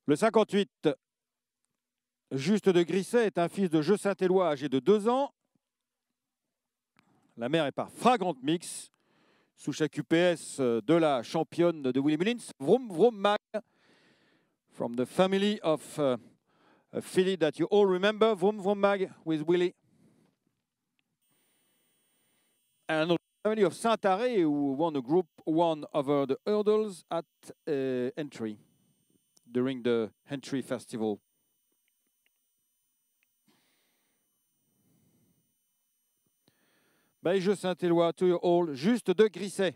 Le 58, Juste de Grisset, est un fils de Jeu Saint-Éloi âgé de 2 ans. La mère est par Fragrant Mix, sous-chèque UPS de la championne de Willie Mullins, Vroom Vroom Mag, from the family of a filly that you all remember, Vroom Vroom Mag with Willie. And the family of Saint-Aré, who won a Group 1 over the hurdles at Entry during the Entry Festival. Jeu Saint-Éloi, to you all, Juste de Grisset.